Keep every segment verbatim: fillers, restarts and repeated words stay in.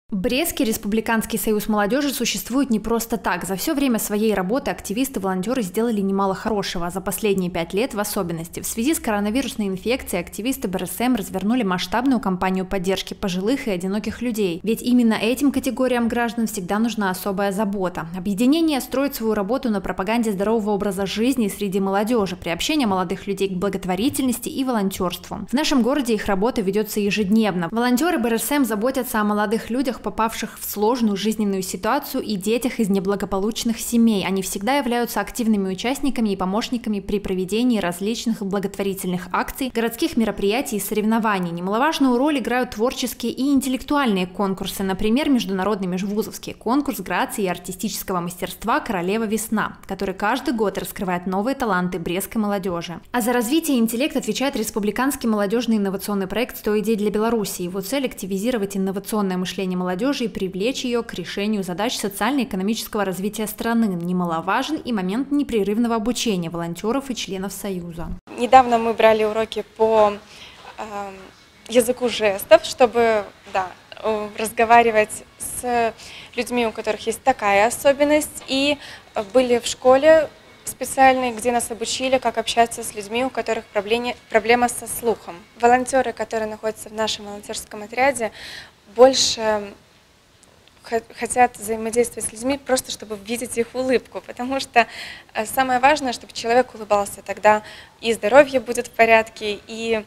Брестский республиканский союз молодежи существует не просто так. За все время своей работы активисты-волонтеры сделали немало хорошего, а за последние пять лет в особенности. В связи с коронавирусной инфекцией активисты бэ эр эс эм развернули масштабную кампанию поддержки пожилых и одиноких людей. Ведь именно этим категориям граждан всегда нужна особая забота. Объединение строит свою работу на пропаганде здорового образа жизни среди молодежи, приобщение молодых людей к благотворительности и волонтерству. В нашем городе их работа ведется ежедневно. Волонтеры бэ эр эс эм заботятся о молодых людях, попавших в сложную жизненную ситуацию, и детях из неблагополучных семей. Они всегда являются активными участниками и помощниками при проведении различных благотворительных акций, городских мероприятий и соревнований. Немаловажную роль играют творческие и интеллектуальные конкурсы, например, международный межвузовский конкурс грации и артистического мастерства «Королева весна», который каждый год раскрывает новые таланты брестской молодежи. А за развитие интеллекта отвечает республиканский молодежный инновационный проект «сто идей для Беларуси». Его цель – активизировать инновационное мышление молодежи молодежи и привлечь ее к решению задач социально-экономического развития страны. Немаловажен и момент непрерывного обучения волонтеров и членов Союза. Недавно мы брали уроки по э, языку жестов, чтобы да, разговаривать с людьми, у которых есть такая особенность. И были в школе специальные, где нас обучили, как общаться с людьми, у которых проблема, проблема со слухом. Волонтеры, которые находятся в нашем волонтерском отряде, больше хотят взаимодействовать с людьми, просто чтобы видеть их улыбку, потому что самое важное, чтобы человек улыбался, тогда и здоровье будет в порядке, и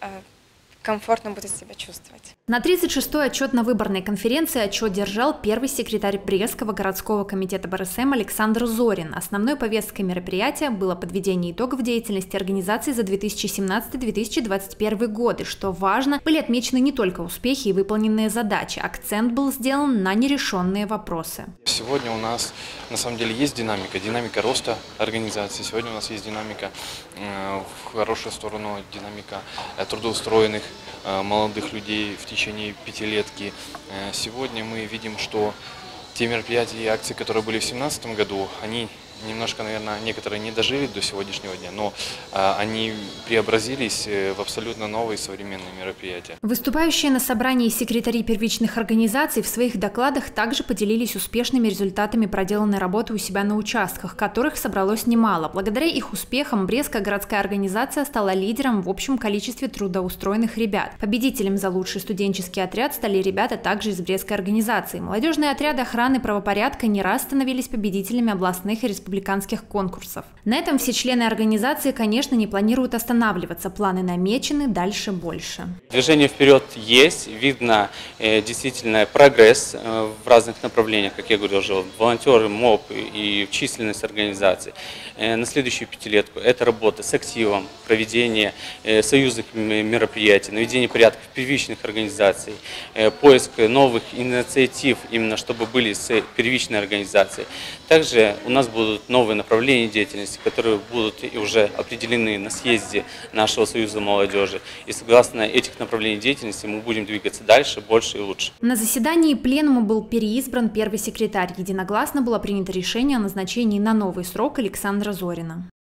комфортно будет себя чувствовать. На тридцать шестой отчетно-выборной конференции отчет держал первый секретарь Брестского городского комитета бэ эр эс эм Александр Зорин. Основной повесткой мероприятия было подведение итогов деятельности организации за две тысячи семнадцатый — две тысячи двадцать первый годы. Что важно, были отмечены не только успехи и выполненные задачи. Акцент был сделан на нерешенные вопросы. Сегодня у нас на самом деле есть динамика, динамика роста организации. Сегодня у нас есть динамика э, в хорошую сторону, динамика э, трудоустроенных э, молодых людей в течение пятилетки. Э, сегодня мы видим, что те мероприятия и акции, которые были в две тысячи семнадцатом году, они немножко, наверное, некоторые не дожили до сегодняшнего дня, но а, они преобразились в абсолютно новые современные мероприятия. Выступающие на собрании секретари первичных организаций в своих докладах также поделились успешными результатами проделанной работы у себя на участках, которых собралось немало. Благодаря их успехам Брестская городская организация стала лидером в общем количестве трудоустроенных ребят. Победителем за лучший студенческий отряд стали ребята также из Брестской организации. Молодежные отряды охраны правопорядка не раз становились победителями областных и республиканских республиканских конкурсов. На этом все члены организации, конечно, не планируют останавливаться. Планы намечены, дальше больше. Движение вперед есть, видно э, действительно прогресс э, в разных направлениях, как я говорил уже, волонтеры, МОП и численность организаций. Э, на следующую пятилетку это работа с активом, проведение э, союзных мероприятий, наведение порядка в первичных организациях, э, поиск новых инициатив, именно чтобы были с первичной организацией. Также у нас будут новые направления деятельности, которые будут и уже определены на съезде нашего союза молодежи. И согласно этих направлений деятельности мы будем двигаться дальше, больше и лучше. На заседании пленума был переизбран первый секретарь. Единогласно было принято решение о назначении на новый срок Александра Зорина.